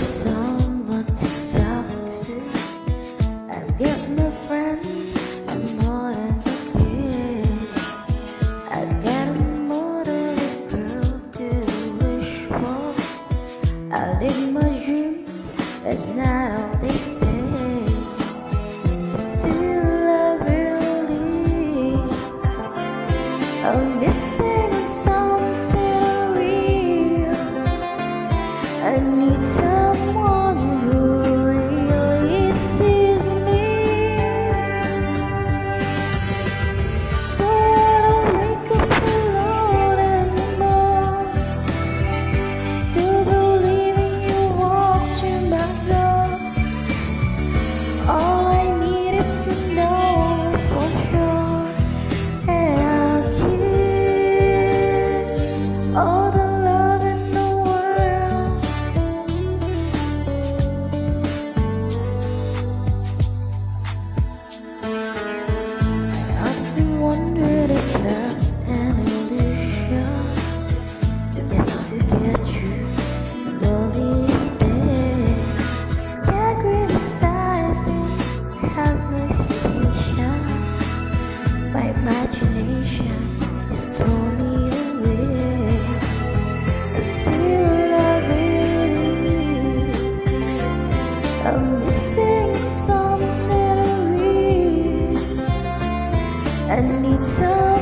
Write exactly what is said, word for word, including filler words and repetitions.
someone to talk to. I've got my friends, I'm more than a kid. I've got more than a girl to wish for. I live my dreams, but not all they say. Still I believe I'm missing something real. I need someone who really sees me. Don't wanna wake up alone anymore. Still believing you watching my door. All I need is to know is for sure, and I'll give all the love in the world. I often wonder if love's an illusion, just to get you slowly instead. Can't criticize it, have no hesitation. My imagination just tore me away. Still I believe I'm missing something real. I need some